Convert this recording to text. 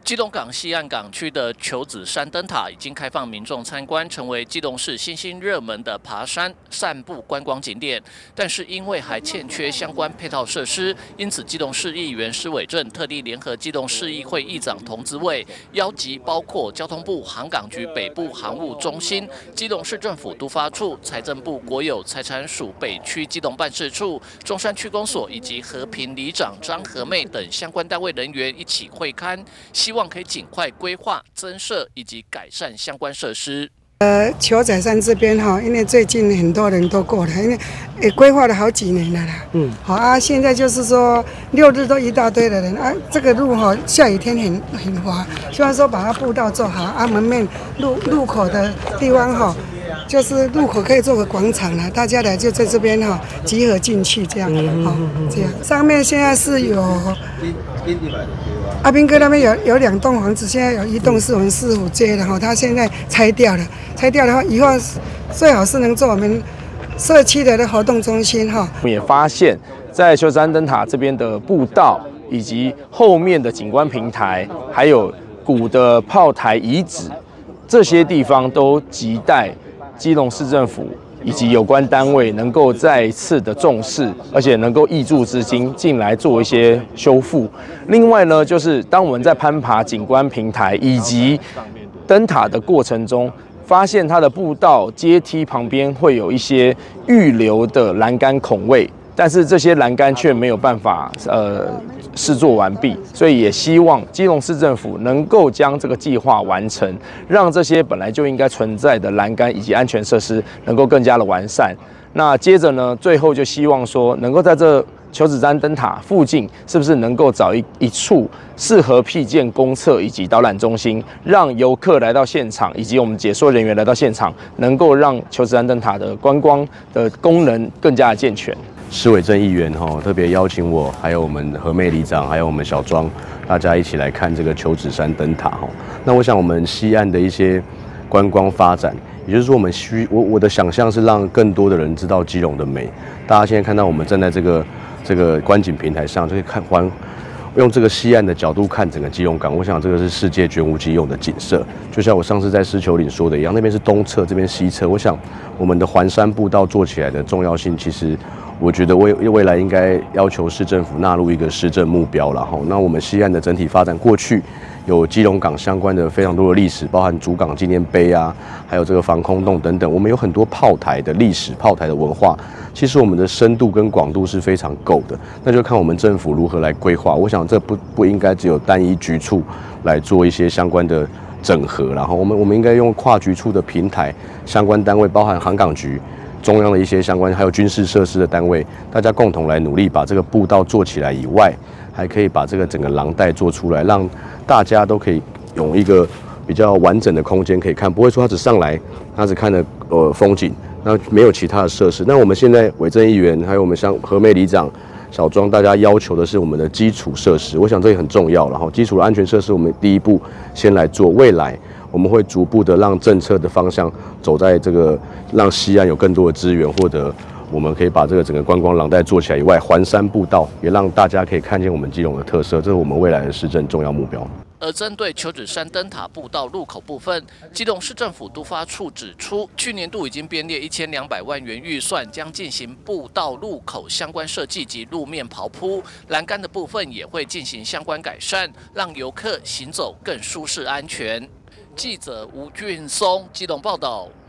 基隆港西岸港区的球子山灯塔已经开放民众参观，成为基隆市新兴热门的爬山、散步观光景点。但是因为还欠缺相关配套设施，因此基隆市议员施伟正特地联合基隆市议会议长童子伟，邀集包括交通部航港局北部航务中心、基隆市政府都发处、财政部国有财产署北区基隆办事处、中山区公所以及和平里长张和妹等相关单位人员一起会勘，希望可以尽快规划、增设以及改善相关设施。 球仔山这边哈，因为最近很多人都过来，因为也规划了好几年了啦。好啊，现在就是说6日都一大堆的人啊，这个路哈下雨天很滑，希望说把它步道做好啊，门面入口的地方哈。就是入口可以做个广场啦，大家来就在这边哈集合进去这样，这样。上面现在是有阿兵哥那边有2栋房子，现在有1栋是我们市府接的哈，他现在拆掉了。拆掉的话，以后最好是能做我们社区的活动中心哈。 我们也发现，在球子山灯塔这边的步道以及后面的景观平台，还有古的炮台遗址，这些地方都亟待基隆市政府以及有关单位能够再次的重视，而且能够挹注资金进来做一些修复。另外呢，就是当我们在攀爬景观平台以及灯塔的过程中，发现它的步道阶梯旁边会有一些预留的栏杆孔位，但是这些栏杆却没有办法施作完毕，所以也希望基隆市政府能够将这个计划完成，让这些本来就应该存在的栏杆以及安全设施能够更加的完善。那接着呢，最后就希望说，能够在这球子山灯塔附近，是不是能够找一处适合辟建公厕以及导览中心，让游客来到现场，以及我们解说人员来到现场，能够让球子山灯塔的观光的功能更加的健全。 施伟正议员特别邀请我，还有我们和妹里长，还有我们小庄，大家一起来看这个球子山灯塔那我想我们西岸的一些观光发展，也就是说我的想象是让更多的人知道基隆的美。大家现在看到我们站在这个观景平台上，就可以用这个西岸的角度看整个基隆港，我想这个是世界绝无仅有的景色。就像我上次在狮球岭说的一样，那边是东侧，这边西侧。我想我们的环山步道做起来的重要性，其实我觉得未来应该要求市政府纳入一个施政目标了那我们西岸的整体发展，过去有基隆港相关的非常多的历史，包含主港纪念碑啊，还有这个防空洞等等。我们有很多炮台的历史、炮台的文化，其实我们的深度跟广度是非常够的。那就看我们政府如何来规划。我想这不应该只有单一局处来做一些相关的整合，然后我们应该用跨局处的平台，相关单位包含航港局、中央的一些相关，还有军事设施的单位，大家共同来努力，把这个步道做起来以外，还可以把这个整个廊带做出来，让大家都可以有一个比较完整的空间可以看，不会说他只上来，他只看了风景，那没有其他的设施。那我们现在伟正议员，还有我们像和妹里长、小庄，大家要求的是我们的基础设施，我想这也很重要。然后基础的安全设施，我们第一步先来做，未来我们会逐步的让政策的方向走在这个，让西岸有更多的资源，获得我们可以把这个整个观光廊带做起来以外，环山步道也让大家可以看见我们基隆的特色，这是我们未来的市政重要目标。 而针对球子山灯塔步道入口部分，基隆市政府都发处指出，去年度已经编列1200万元预算，将进行步道入口相关设计及路面刨铺，栏杆的部分也会进行相关改善，让游客行走更舒适安全。记者吴俊松基隆报道。